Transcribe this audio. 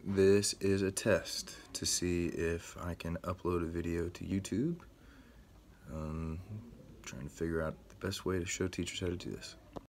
This is a test to see if I can upload a video to YouTube. Trying to figure out the best way to show teachers how to do this.